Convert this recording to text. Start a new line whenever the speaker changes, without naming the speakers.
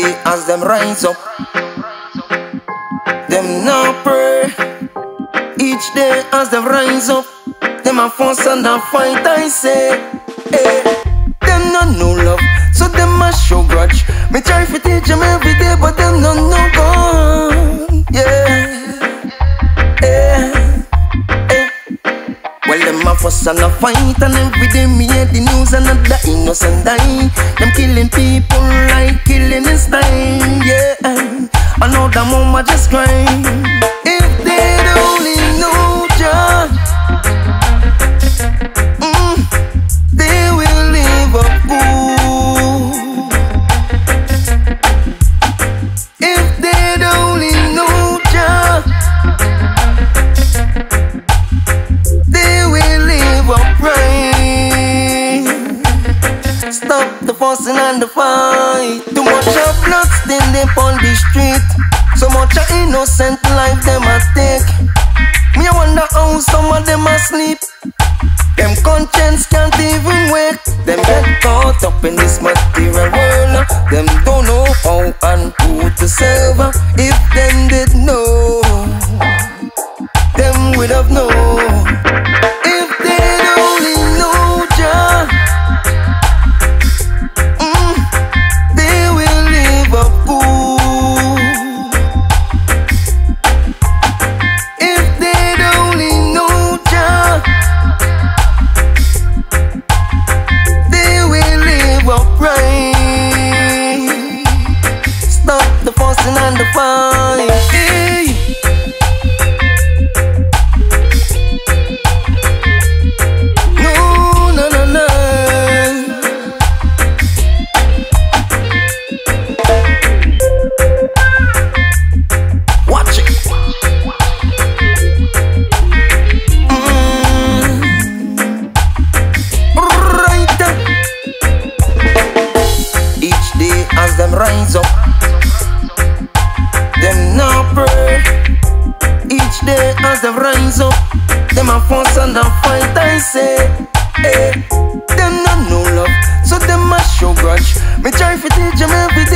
day as them rise up, them now pray. Each day as them rise up, them a fuss and a fight, I say. Hey, them no know love, so them a show grudge. Me try to teach them every day, but them no know God. Yeah, yeah, yeah. Well, them a fuss and a fight, and every day me hear the news and another innocent die. Them killing people like killing is time. Yeah, I know that mama just crying. If they only know Jah, they will live up good. If they only know Jah, they will live upright. Stop the fussing and the fight. Too much of blood standing on the street. So much of innocent life them a take. Me I wonder how some of them a sleep. Them conscience can't even wake. Them get caught up in this material world. Them don't know how and who to serve. If them did know, them would have known. If they only know Jah, they will live up good. If they only know Jah, they will live upright. Stop the fussing and the fight. Hey. No, no, no, no. Watch it. Right. Each day as them rise up, them now pray. Each day as them rise up, them a fuss and a fight, I say. Hey, them not know love, so them a show grudge. Me try to teach them every